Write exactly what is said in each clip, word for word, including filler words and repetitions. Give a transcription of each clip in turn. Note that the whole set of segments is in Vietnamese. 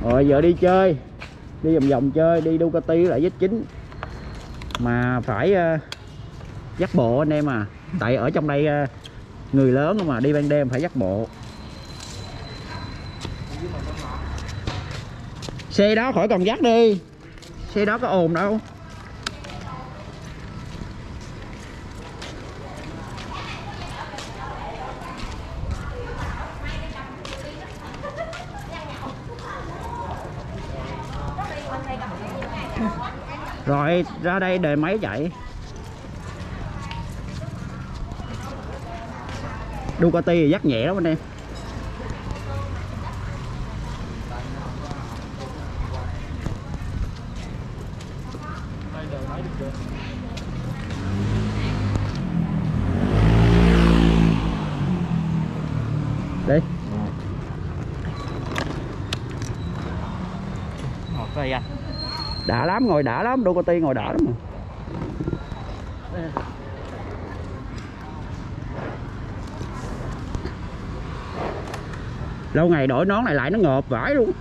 Rồi giờ đi chơi, đi vòng vòng chơi, đi Ducati lại Z chín mà phải uh, dắt bộ anh em à, tại ở trong đây uh, người lớn mà đi ban đêm phải dắt bộ. Xe đó khỏi cần dắt đi, xe đó có ồn đâu. Rồi ra đây đề máy chạy. Ducati thì dắt nhẹ lắm anh em. Đi. Ngọt đây anh. Đã lắm, ngồi đã lắm, Ducati ngồi đã lắm. Lâu ngày đổi nón này lại nó ngợp vãi luôn.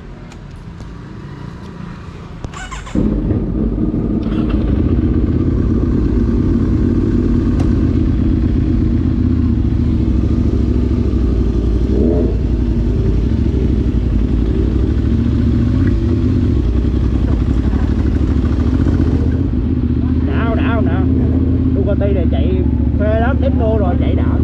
Đảo đảo đảo. Ducati này chạy phê lắm, tempo rồi chạy đảo.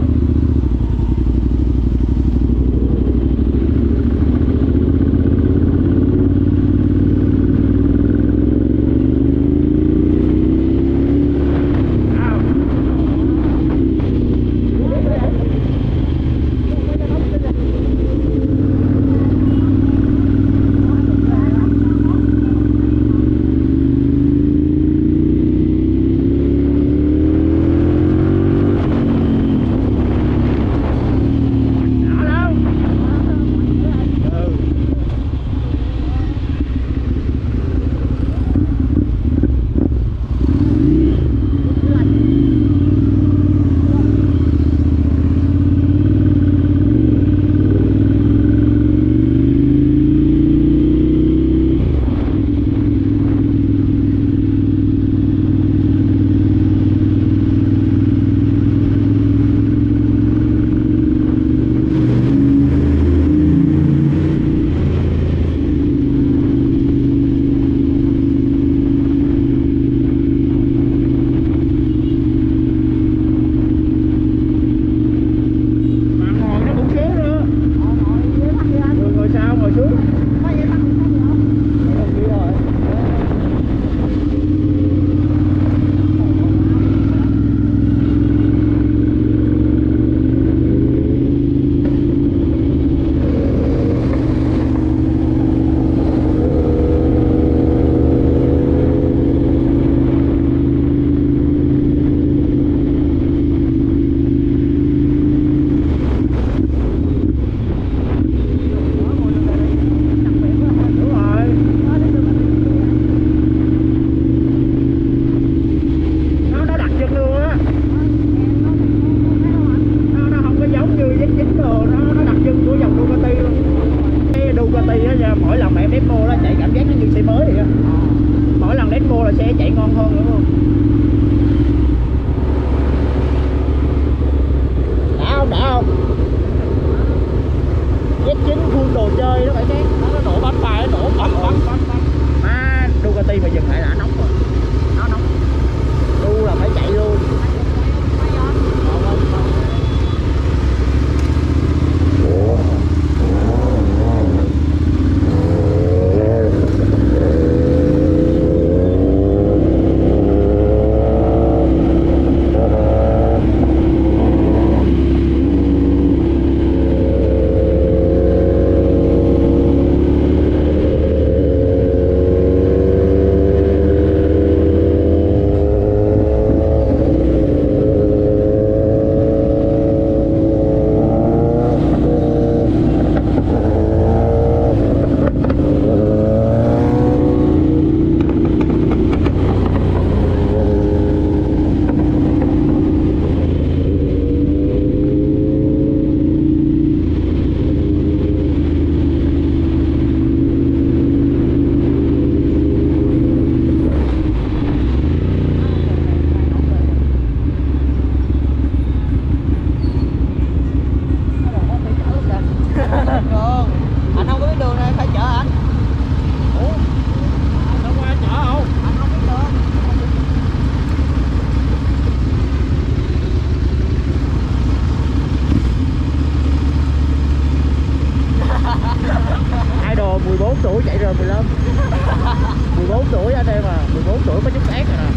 bốn tuổi chạy rồi mười lăm. mười bốn tuổi anh em à, mười bốn tuổi có chút ác rồi nè.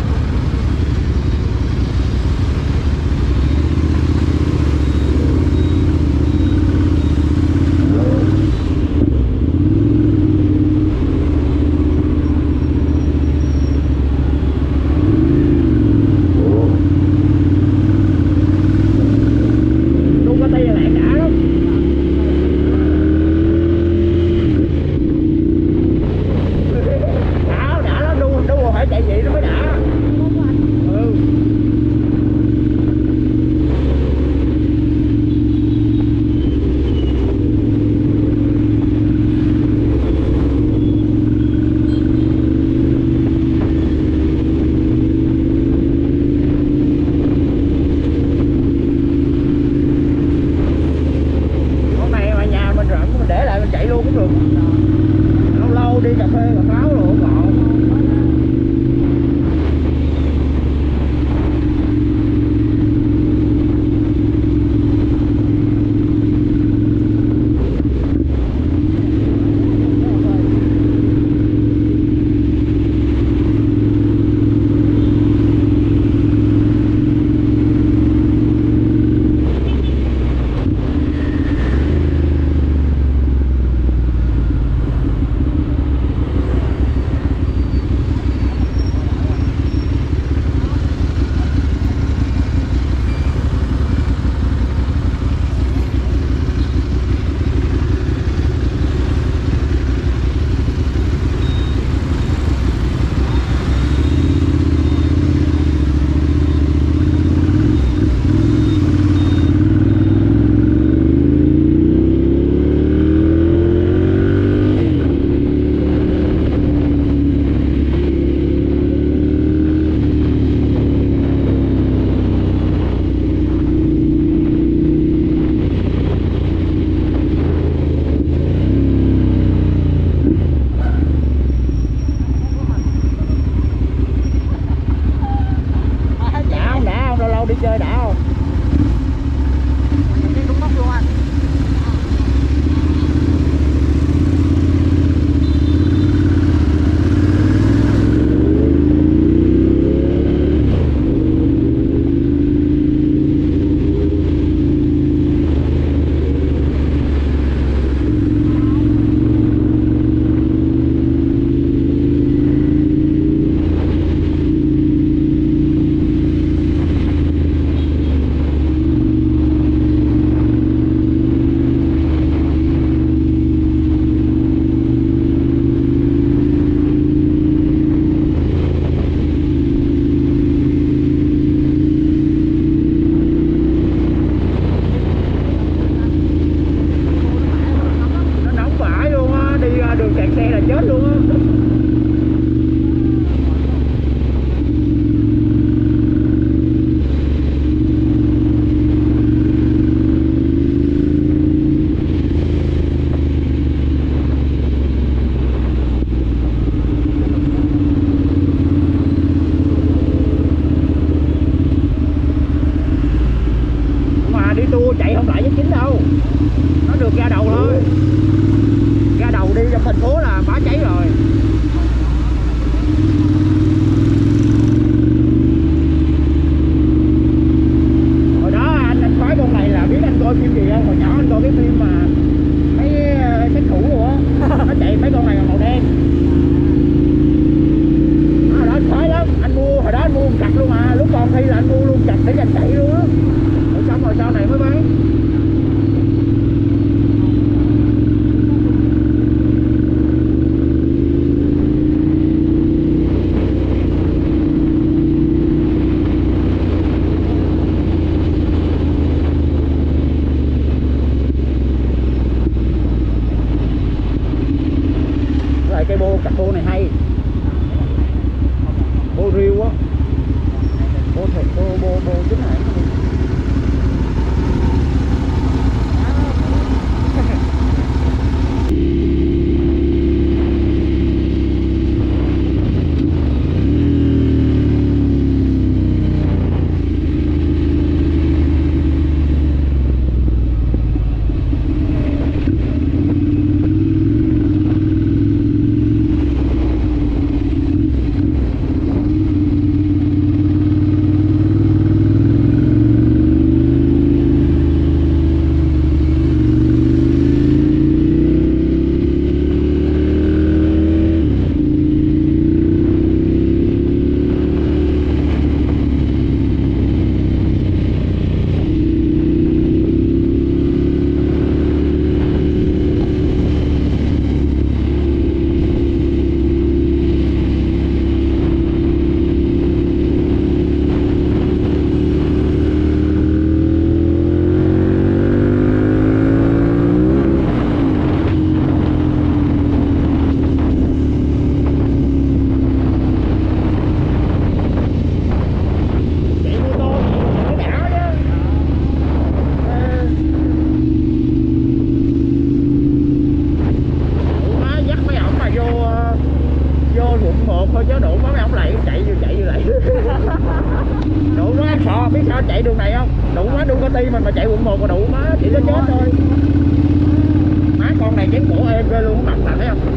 anh chạy đường này không? Đủ má Ducati mình mà chạy quận một mà đủ má chỉ có chết thôi. Má con này chém cổ em ghê luôn, mặt là thấy không?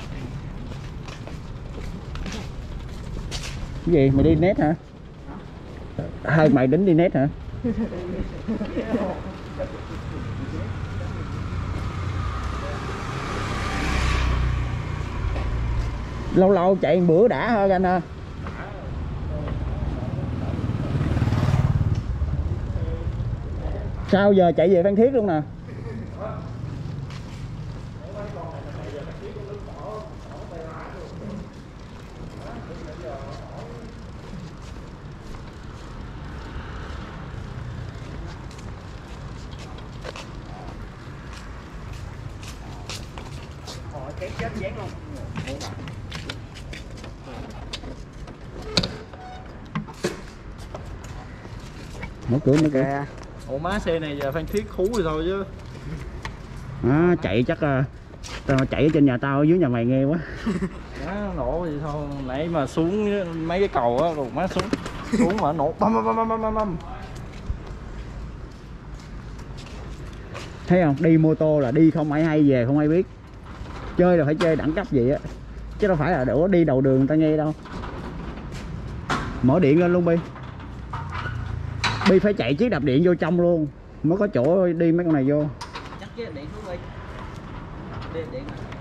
Cái gì mày đi net hả? Hai mày tính đi net hả? Lâu lâu chạy một bữa đã hơn anh ha. Sao giờ chạy về Phan Thiết luôn nè. Mở cửa nữa kìa. Ủa má xe này giờ Phan Thiết khú rồi thôi chứ. À, chạy chắc à, tao chạy ở trên nhà tao ở dưới nhà mày nghe quá. Má nổ gì thôi, nãy mà xuống mấy cái cầu á, rồi má xuống xuống mà nổ băm băm băm băm băm băm. Thấy không, đi mô tô là đi không ai hay, về không ai biết. Chơi là phải chơi đẳng cấp vậy á, chứ đâu phải là đổ đi đầu đường người ta nghe đâu. Mở điện lên luôn Bi. Bi phải chạy chiếc đạp điện vô trong luôn mới có chỗ đi mấy con này vô. Chắc chứ điện xuống đi. Đi điện.